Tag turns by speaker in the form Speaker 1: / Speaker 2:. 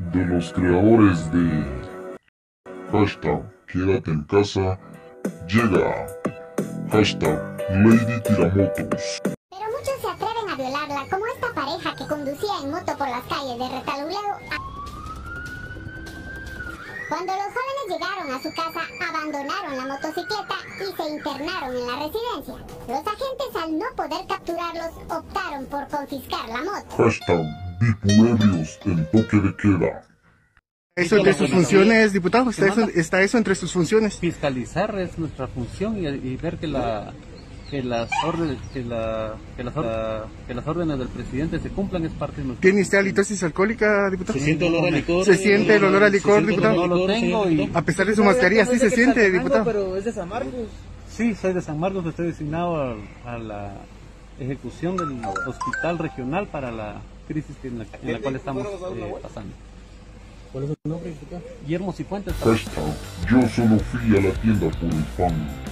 Speaker 1: de los creadores de hashtag Quédate en casa, llega hashtag Lady Tiramotos.
Speaker 2: Pero muchos se atreven a violarla, como esta pareja que conducía en moto por las calles de Retaluleu. Cuando los jóvenes llegaron a su casa, abandonaron la motocicleta y se internaron en la residencia. Los agentes, al no poder capturarlos, optaron por confiscar la moto.
Speaker 1: Hashtag Vipuebrios en toque de queda.
Speaker 3: Eso entre sus funciones, diputado, está eso entre sus funciones.
Speaker 4: Fiscalizar es nuestra función y ver que las órdenes del presidente se cumplan es parte de nuestra.
Speaker 3: ¿Tiene usted halitosis alcohólica, diputado?
Speaker 5: ¿Se siente olor a licor?
Speaker 3: ¿Se siente el olor a licor, diputado?
Speaker 4: No lo tengo y...
Speaker 3: A pesar de su mascarilla, sí se siente, diputado.
Speaker 5: Pero es de San Marcos.
Speaker 4: Sí, soy de San Marcos, estoy designado a la ejecución del hospital regional para la crisis en la cual estamos pasando.
Speaker 5: ¿Cuál es su nombre, diputado?
Speaker 4: Guillermo Cifuentes.
Speaker 1: Hashtag Yo solo fui a la tienda por el pan.